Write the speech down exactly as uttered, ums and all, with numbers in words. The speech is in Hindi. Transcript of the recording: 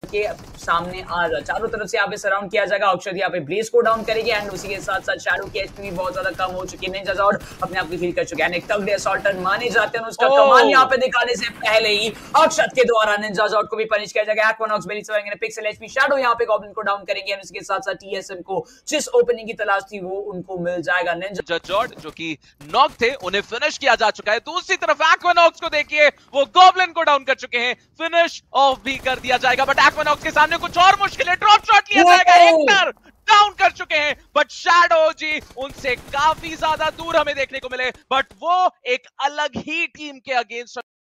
के सामने आ रहा, चारों तरफ से यहाँ पे सराउंड किया जाएगा। अक्षत यहाँ पे ब्लेज को डाउन करेगी एंड उसी के साथ साथ शैडो की एचपी भी बहुत ज्यादा कम हो चुकी है। निंजा जॉर्ड अपने आप को हील कर चुके हैं, एक तगड़े असॉल्टर माने जाते हैं, उसका कमाल यहाँ पे दिखाने से पहले ही अक्षत के द्वारा निंजा जॉर्ड को भी पनिश किया जाएगा। एक्वानॉक्स बेली सवेंगे पिक्सल एचपी शैडो यहाँ पे गॉब्लिन को डाउन करेंगे एंड उसके साथ साथ टीएसएम को जिस ओपनिंग की तलाश थी वो उनको मिल जाएगा। निंजा जॉर्ड जो कि नॉक थे उन्हें फिनिश किया जा चुका है। दूसरी तरफ एक्वानॉक्स को देखिए, वो गॉब्लिन को डाउन कर चुके हैं, फिनिश ऑफ भी कर दिया जाएगा। बट एक्वानॉक्स के सामने कुछ और मुश्किल है, ड्रॉप शॉट लिया जाएगा, हेक्टर डाउन कर चुके हैं। बट शैडो जी उनसे काफी ज्यादा दूर हमें देखने को मिले, बट वो एक अलग ही टीम के अगेंस्ट